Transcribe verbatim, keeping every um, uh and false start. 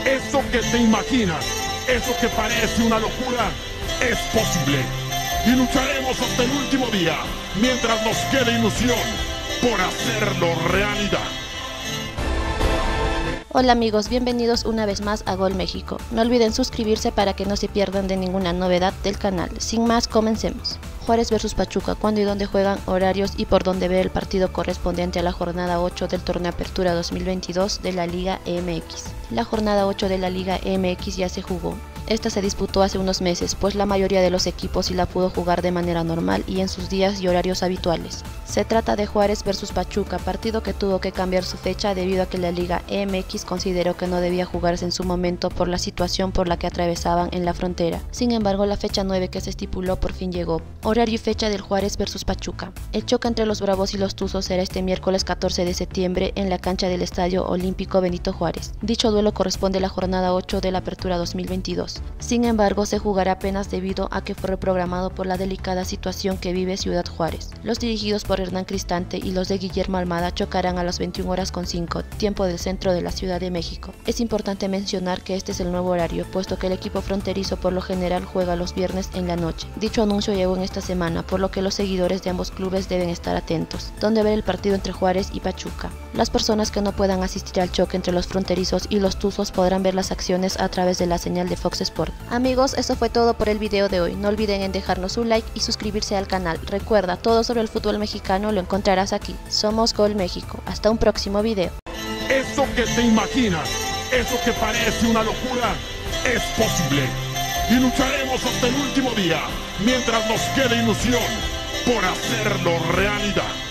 Eso que te imaginas, eso que parece una locura, es posible. Y lucharemos hasta el último día, mientras nos quede ilusión, por hacerlo realidad. Hola amigos, bienvenidos una vez más a Gol México. No olviden suscribirse para que no se pierdan de ninguna novedad del canal. Sin más, comencemos. Juárez versus Pachuca, cuándo y dónde juegan, horarios y por dónde ver el partido correspondiente a la jornada ocho del torneo Apertura dos mil veintidós de la Liga M X. La jornada ocho de la Liga M X ya se jugó. Esta se disputó hace unos meses, pues la mayoría de los equipos sí la pudo jugar de manera normal y en sus días y horarios habituales. Se trata de Juárez versus Pachuca, partido que tuvo que cambiar su fecha debido a que la Liga M X consideró que no debía jugarse en su momento por la situación por la que atravesaban en la frontera. Sin embargo, la fecha nueve que se estipuló por fin llegó. Horario y fecha del Juárez versus Pachuca. El choque entre los Bravos y los Tuzos será este miércoles catorce de septiembre en la cancha del Estadio Olímpico Benito Juárez. Dicho duelo corresponde a la jornada ocho de la Apertura dos mil veintidós. Sin embargo, se jugará apenas debido a que fue reprogramado por la delicada situación que vive Ciudad Juárez. Los dirigidos por Hernán Cristante y los de Guillermo Almada chocarán a las veintiuna horas con cinco, tiempo del centro de la Ciudad de México. Es importante mencionar que este es el nuevo horario, puesto que el equipo fronterizo por lo general juega los viernes en la noche. Dicho anuncio llegó en esta semana, por lo que los seguidores de ambos clubes deben estar atentos, donde ver el partido entre Juárez y Pachuca. Las personas que no puedan asistir al choque entre los fronterizos y los Tuzos podrán ver las acciones a través de la señal de Fox Sport. Amigos, eso fue todo por el video de hoy. No olviden en dejarnos un like y suscribirse al canal. Recuerda, todo sobre el fútbol mexicano lo encontrarás aquí. Somos Gol México. Hasta un próximo video. Eso que te imaginas, eso que parece una locura, es posible. Y lucharemos hasta el último día, mientras nos quede ilusión, por hacerlo realidad.